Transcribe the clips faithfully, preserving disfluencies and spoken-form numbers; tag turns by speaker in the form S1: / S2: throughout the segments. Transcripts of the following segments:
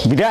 S1: बेटा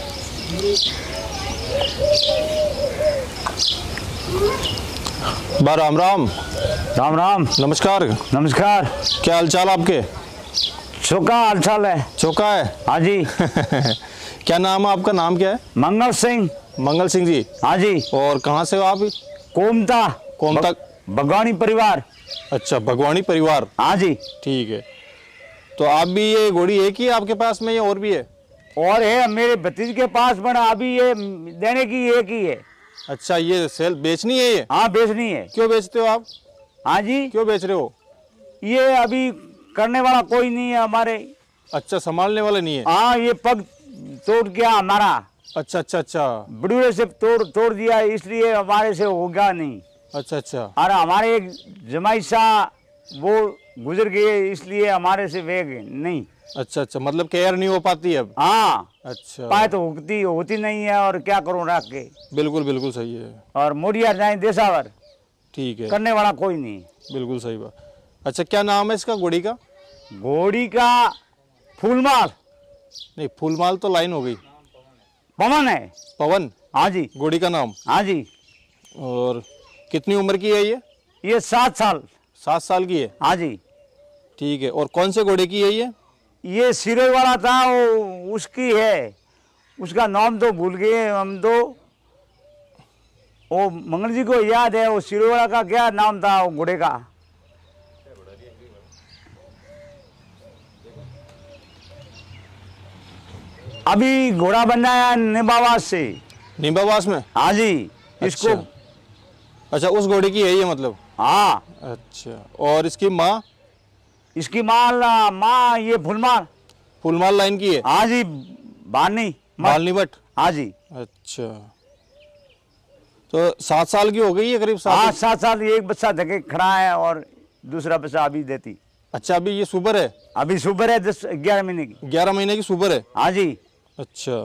S2: बा राम राम।
S1: राम राम।
S2: नमस्कार।
S1: नमस्कार।
S2: क्या हालचाल आपके?
S1: चौका हालचाल है।
S2: चौका है?
S1: हाँ जी।
S2: क्या नाम है आपका? नाम क्या है?
S1: मंगल सिंह।
S2: मंगल सिंह जी।
S1: हाँ जी।
S2: और कहाँ से हो आप?
S1: कोमता।
S2: कोमता।
S1: भगवानी परिवार।
S2: अच्छा, भगवानी परिवार।
S1: हाँ जी।
S2: ठीक है। तो आप भी ये घोड़ी एक ही है आपके पास में या और भी है?
S1: और है मेरे भतीज के पास बना, अभी ये देने की एक ही है।
S2: अच्छा, ये सेल बेचनी है ये?
S1: हाँ बेचनी है।
S2: क्यों बेचते हो आप?
S1: हाँ जी।
S2: क्यों बेच रहे हो?
S1: ये अभी करने वाला कोई नहीं है हमारे।
S2: अच्छा, संभालने वाला नहीं है?
S1: हाँ, ये पग तोड़ गया हमारा।
S2: अच्छा अच्छा अच्छा।
S1: बड़ूरे से तोड़ तोड़ दिया, इसलिए हमारे से होगा नहीं।
S2: अच्छा अच्छा।
S1: और हमारे एक जमाई शाह वो गुजर गए, इसलिए हमारे से वेग नहीं।
S2: अच्छा अच्छा, मतलब केयर नहीं हो पाती अब?
S1: हाँ।
S2: अच्छा।
S1: पाए तो होती होती नहीं है, और क्या करूं रख के।
S2: बिल्कुल बिल्कुल सही है।
S1: और मोड़िया जाए देसावर।
S2: ठीक है।
S1: करने वाला कोई नहीं।
S2: बिल्कुल सही बात। अच्छा, क्या नाम है इसका घोड़ी का?
S1: घोड़ी का फूलमाल।
S2: नहीं, फूलमाल तो लाइन हो गई।
S1: पवन है।
S2: पवन?
S1: हाँ जी।
S2: घोड़ी का नाम?
S1: हाँ जी।
S2: और कितनी उम्र की है ये?
S1: ये सात साल।
S2: सात साल की है?
S1: हाँ जी।
S2: ठीक है। और कौन से घोड़े की है ये?
S1: ये सिरोई वाला था, वो उसकी है। उसका नाम तो भूल गए हम तो। वो मंगल जी को याद है, वो सिरोई वाला का क्या नाम था वो घोड़े का? अभी घोड़ा बनाया निबावास से।
S2: निबावास में?
S1: हाँ जी। इसको।
S2: अच्छा, अच्छा उस घोड़े की है ये मतलब?
S1: हाँ।
S2: अच्छा, और इसकी माँ?
S1: इसकी माल माँ ये फुलमाल।
S2: फुलमाल लाइन की है?
S1: हाँ जी। बानी
S2: बालनी भट्ट।
S1: हाँ जी।
S2: अच्छा, तो सात साल की हो गई है करीब?
S1: हाँ, सात साल। एक बच्चा धके खड़ा है और दूसरा बच्चा अभी देती।
S2: अच्छा, अभी ये सुपर है?
S1: अभी सुपर है, दस ग्यारह महीने की।
S2: ग्यारह महीने की सुपर है?
S1: हाँ जी।
S2: अच्छा,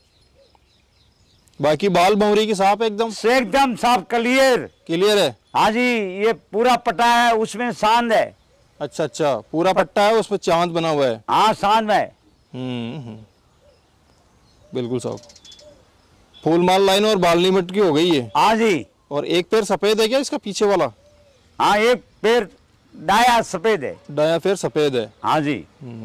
S2: बाकी बाल भंवरी की साफ है एकदम?
S1: से एकदम साफ क्लियर।
S2: क्लियर है?
S1: हाँ जी। ये पूरा पटा है, उसमें सांद है।
S2: अच्छा अच्छा, पूरा पट्टा है, उस पर चांद बना हुआ है?
S1: हाँ, सांद है।
S2: हम्म हम्म, बिल्कुल साफ। फूलमाल लाइन और बालनी भट्ट की हो गई है?
S1: हाँ जी।
S2: और एक पैर सफेद है क्या इसका पीछे वाला?
S1: हाँ, एक पैर दाया सफेद है।
S2: दाया पैर सफेद है?
S1: हाँ जी।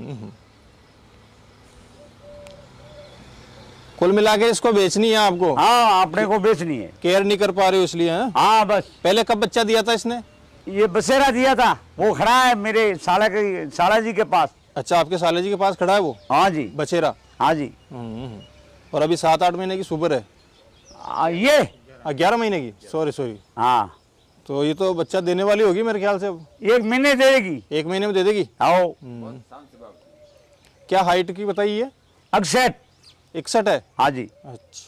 S2: कुल मिला के इसको बेचनी है आपको?
S1: हाँ, अपने को बेचनी है।
S2: केयर नहीं कर पा रहे हो इसलिए? हैं?
S1: हाँ बस।
S2: पहले कब बच्चा दिया था इसने?
S1: ये बसेरा दिया था, वो खड़ा है मेरे साला के साला जी के पास।
S2: अच्छा, आपके साले जी के पास खड़ा है वो?
S1: हाँ जी।
S2: बछेरा?
S1: हाँ जी।
S2: और अभी सात आठ महीने की सुपर है?
S1: आ, ये
S2: ग्यारह महीने की, सॉरी सॉरी।
S1: हाँ,
S2: तो ये तो बच्चा देने वाली होगी मेरे ख्याल से अब।
S1: एक महीने दे देगी।
S2: एक महीने में दे देगी?
S1: आओ।
S2: क्या हाइट की बताइए?
S1: अड़सठ।
S2: इकसठ है?
S1: हाँ जी।
S2: अच्छा,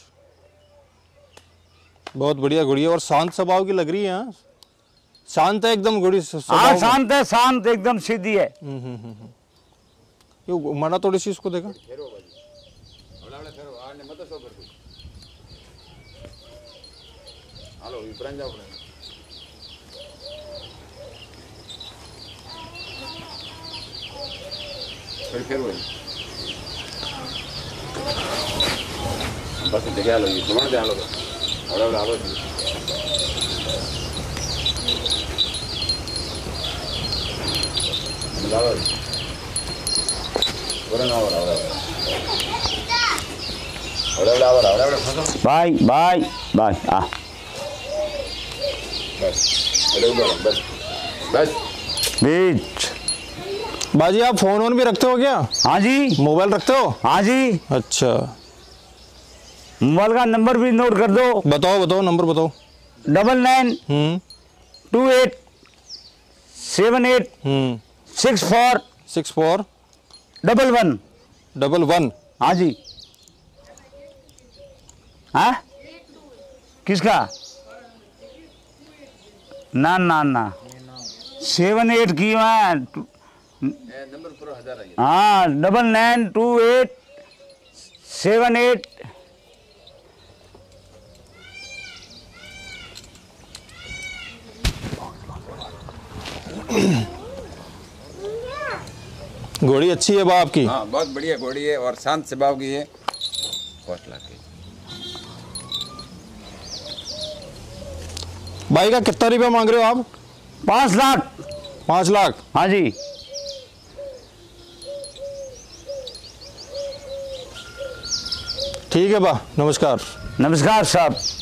S2: बहुत बढ़िया घोड़ी है और शांत स्वभाव की लग रही है। हाँ? शांत है एकदम घोड़ी?
S1: हाँ, शांत है, शांत एकदम सीधी है।
S2: हम्म हम्म हम्म। ये मना थोड़ी सी इसको देखा।
S3: बस देखा लो, ये सुमन दे लो, बड़ा बड़ा आवाज। लाओ, बड़ा ना बड़ा बड़ा, बड़ा बड़ा बड़ा बड़ा फंसो।
S1: Bye bye bye. आ
S3: बस बड़े बड़े बस बस।
S1: बीच।
S2: बाजी, आप फोन वोन भी रखते हो क्या?
S1: हाँ जी।
S2: मोबाइल रखते हो?
S1: हाँ जी।
S2: अच्छा,
S1: मोबाइल का नंबर भी नोट कर दो।
S2: बताओ बताओ, नंबर बताओ।
S1: Double nine
S2: hmm
S1: two eight seven eight
S2: hmm
S1: six four
S2: six four
S1: double one
S2: double one.
S1: हाँ जी। हाँ, किसका? ना ना ना, सेवन एट की मैं। हाँ, double nine two eight seven eight.
S2: घोड़ी अच्छी है बाप की?
S3: हाँ, बहुत बढ़िया घोड़ी है और शांत स्वभाव की है। कॉस्ट ला के।
S2: भाई का कितना रुपया मांग रहे हो आप?
S1: पाँच लाख।
S2: पाँच लाख?
S1: हाँ जी।
S2: ठीक है बा, नमस्कार।
S1: नमस्कार साहब।